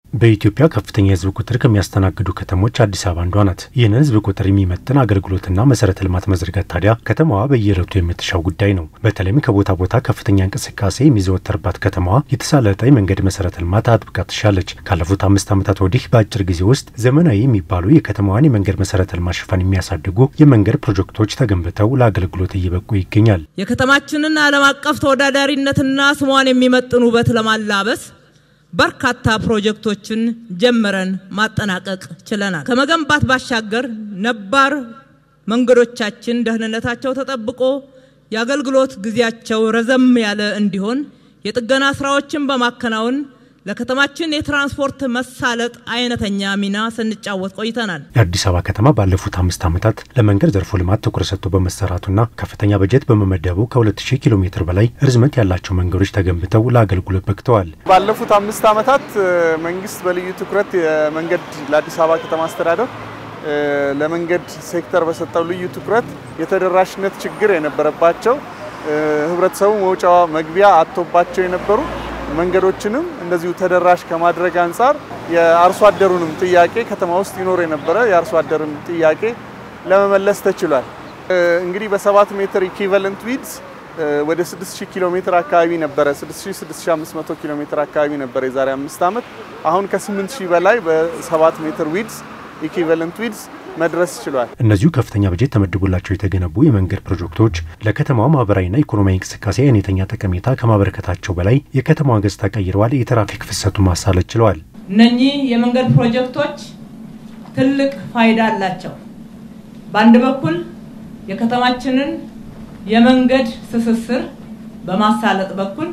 በኢትዮጵያ ከፍተኛ የህዝብ ቁጥር ከሚያስተናግዱ ከተሞች አዲስ አበባ አንዷ ናት። ይህን ህዝብ ቁጥር የሚመጥን አገልግሎትና መሰረተ ልማት መዘርጋት ታዲያ ከተማዋ በየዕለቱ የምትሻው ጉዳይ ነው። በተለይም ከቦታ ቦታ ከፍተኛ እንቅስቃሴ የሚዘወተርባት ከተማዋ የተሳለጠ የመንገድ መሰረተ ልማት አጥብቃ ትሻለች። ካለፉት 5 ዓመታት ወዲህ በአጭር ጊዜ ውስጥ ዘመናዊ የሚባሉ የከተማዋን የመንገድ መሰረተ ልማት ሽፋን የሚያሳድጉ የመንገድ ፕሮጀክቶች ተገንብተው ለአገልግሎት እየበቁ ይገኛል። የከተማችንን ዓለም አቀፍ ተወዳዳሪነትና ስሟን የሚመጥኑ ውበት ለማላበስ በርካታ ፕሮጀክቶችን ጀምረን ማጠናቀቅ ችለናል። ከመገንባት ባሻገር ነባር መንገዶቻችን ደህንነታቸው ተጠብቆ የአገልግሎት ጊዜያቸው ረዘም ያለ እንዲሆን የጥገና ስራዎችን በማከናወን ለከተማችን የትራንስፖርት መሳለጥ አይነተኛ ሚና ስንጫወት ቆይተናል። የአዲስ አበባ ከተማ ባለፉት 5 ዓመታት ለመንገድ ዘርፉ ልማት ትኩረት ሰጥቶ በመሰራቱና ከፍተኛ በጀት በመመደቡ ከ2000 ኪሎ ሜትር በላይ ርዝመት ያላቸው መንገዶች ተገንብተው ለአገልግሎት በቅተዋል። ባለፉት 5 ዓመታት መንግስት በልዩ ትኩረት የመንገድ ለአዲስ አበባ ከተማ አስተዳደር ለመንገድ ሴክተር በሰጠው ልዩ ትኩረት የተደራሽነት ችግር የነበረባቸው ህብረተሰቡ መውጫ መግቢያ አጥቶባቸው የነበሩ መንገዶችንም እንደዚሁ ተደራሽ ከማድረግ አንፃር የአርሶ አደሩንም ጥያቄ ከተማ ውስጥ ይኖር የነበረ የአርሶ አደሩን ጥያቄ ለመመለስ ተችሏል። እንግዲህ በ7 ሜትር ኢኩቫለንት ዊድዝ ወደ 6000 ኪሎ ሜትር አካባቢ ነበር 6500 ኪሎ ሜትር አካባቢ ነበር የዛሬ 5 ዓመት አሁን ከ8000 በላይ በ7 ሜትር ዊድዝ ኢኩቫለንት ዊድዝ መድረስ ይችላል። እነዚሁ ከፍተኛ በጀት ተመድቦላቸው የተገነቡ የመንገድ ፕሮጀክቶች ለከተማዋ ማህበራዊና ኢኮኖሚያዊ እንቅስቃሴ አይነተኛ ጠቀሜታ ከማበረከታቸው በላይ የከተማዋን ገጽታ ቀይረዋል፣ የትራፊክ ፍሰቱን ማሳለጥ ችለዋል። እነኚህ የመንገድ ፕሮጀክቶች ትልቅ ፋይዳ አላቸው። በአንድ በኩል የከተማችንን የመንገድ ትስስር በማሳለጥ በኩል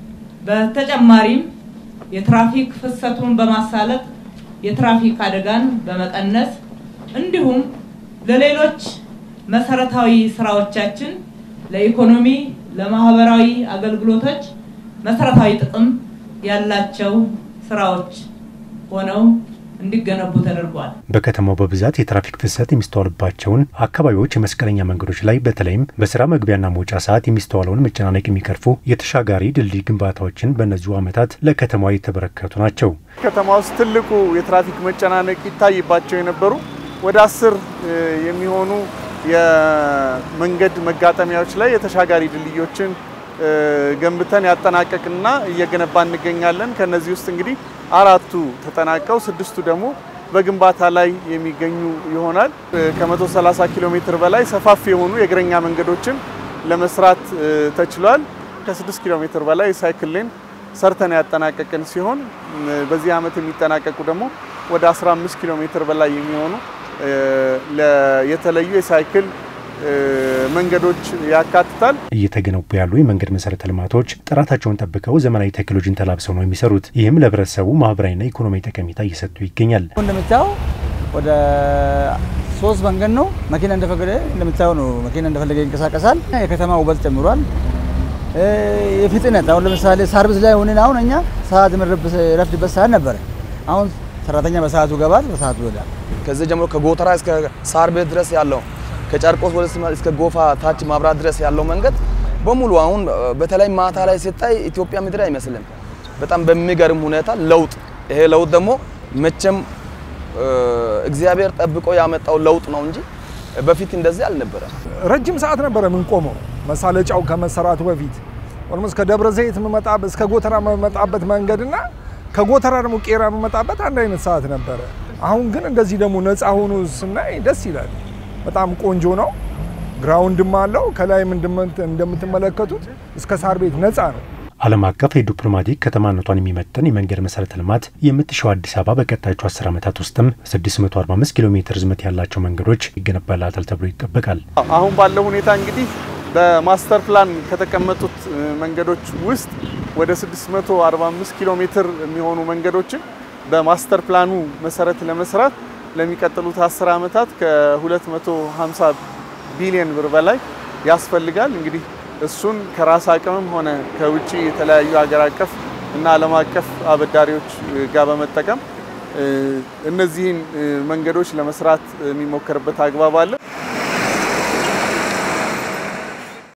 በተጨማሪም የትራፊክ ፍሰቱን በማሳለጥ የትራፊክ አደጋን በመቀነስ እንዲሁም ለሌሎች መሰረታዊ ስራዎቻችን ለኢኮኖሚ ለማህበራዊ አገልግሎቶች መሰረታዊ ጥቅም ያላቸው ስራዎች ሆነው እንዲገነቡ ተደርጓል። በከተማው በብዛት የትራፊክ ፍሰት የሚስተዋልባቸውን አካባቢዎች የመስቀለኛ መንገዶች ላይ በተለይም በስራ መግቢያና መውጫ ሰዓት የሚስተዋለውን መጨናነቅ የሚቀርፉ የተሻጋሪ ድልድይ ግንባታዎችን በእነዚሁ ዓመታት ለከተማዋ የተበረከቱ ናቸው። ከተማ ውስጥ ትልቁ የትራፊክ መጨናነቅ ይታይባቸው የነበሩ ወደ 10 የሚሆኑ የመንገድ መጋጠሚያዎች ላይ የተሻጋሪ ድልድዮችን ገንብተን ያጠናቀቅና እየገነባ እንገኛለን። ከነዚህ ውስጥ እንግዲህ 4ቱ ተጠናቀው 6ቱ ደግሞ በግንባታ ላይ የሚገኙ ይሆናል። ከ130 ኪሎ ሜትር በላይ ሰፋፊ የሆኑ የእግረኛ መንገዶችን ለመስራት ተችሏል። ከ6 ኪሎ ሜትር በላይ ሳይክል ሌን ሰርተን ያጠናቀቅን ሲሆን በዚህ ዓመት የሚጠናቀቁ ደግሞ ወደ 15 ኪሎ ሜትር በላይ የሚሆኑ የተለዩ የሳይክል መንገዶች ያካትታል። እየተገነቡ ያሉ የመንገድ መሰረተ ልማቶች ጥራታቸውን ጠብቀው ዘመናዊ ቴክኖሎጂን ተላብሰው ነው የሚሰሩት። ይህም ለህብረተሰቡ ማህበራዊና ኢኮኖሚያዊ ጠቀሜታ እየሰጡ ይገኛል። እንደምታው ወደ 3 መንገድ ነው መኪና እንደምታው ነው መኪና እንደፈለገ ይንቀሳቀሳል። የከተማ ውበት ጨምሯል። የፍጥነት አሁን ለምሳሌ ሰርቪስ ላይ ሆነን አሁን እኛ ሰዓት ረፍድበት ሰዓት ነበር። አሁን ሰራተኛ በሰዓቱ ገባል በሰዓቱ ይወጣል። ከዚህ ጀምሮ ከጎተራ እስከ ሳር ቤት ድረስ ያለው ከጨርቆስ ወደ እስከ ጎፋ ታች ማብራት ድረስ ያለው መንገድ በሙሉ አሁን በተለይ ማታ ላይ ሲታይ ኢትዮጵያ ምድር አይመስልም። በጣም በሚገርም ሁኔታ ለውጥ ይሄ ለውጥ ደግሞ መቼም እግዚአብሔር ጠብቆ ያመጣው ለውጥ ነው እንጂ በፊት እንደዚህ አልነበረም። ረጅም ሰዓት ነበር ምን ቆመው መሳለጫው ከመሰራቱ በፊት ወልሞስ ከደብረ ዘይት መመጣበት እስከ ጎተራ መመጣበት መንገድና ከጎተራ ደግሞ ቄራ መመጣበት አንድ አይነት ሰዓት ነበር። አሁን ግን እንደዚህ ደግሞ ነፃ ሆኖ ስናይ ደስ ይላል። በጣም ቆንጆ ነው። ግራውንድም አለው ከላይም እንደምትመለከቱት እስከ ሳር ቤት ነፃ ነው። ዓለም አቀፍ የዲፕሎማቲክ ከተማነቷን የሚመጥን የመንገድ መሰረተ ልማት የምትሻው አዲስ አበባ በቀጣዮቹ 10 ዓመታት ውስጥም 645 ኪሎ ሜትር ርዝመት ያላቸው መንገዶች ይገነባላታል ተብሎ ይጠበቃል። አሁን ባለው ሁኔታ እንግዲህ በማስተር ፕላን ከተቀመጡት መንገዶች ውስጥ ወደ 645 ኪሎ ሜትር የሚሆኑ መንገዶችን በማስተር ፕላኑ መሰረት ለመስራት ለሚቀጥሉት 10 ዓመታት ከ250 ቢሊዮን ብር በላይ ያስፈልጋል። እንግዲህ እሱን ከራስ አቅምም ሆነ ከውጪ የተለያዩ ሀገር አቀፍ እና ዓለም አቀፍ አበዳሪዎች ጋር በመጠቀም እነዚህን መንገዶች ለመስራት የሚሞከርበት አግባብ አለ።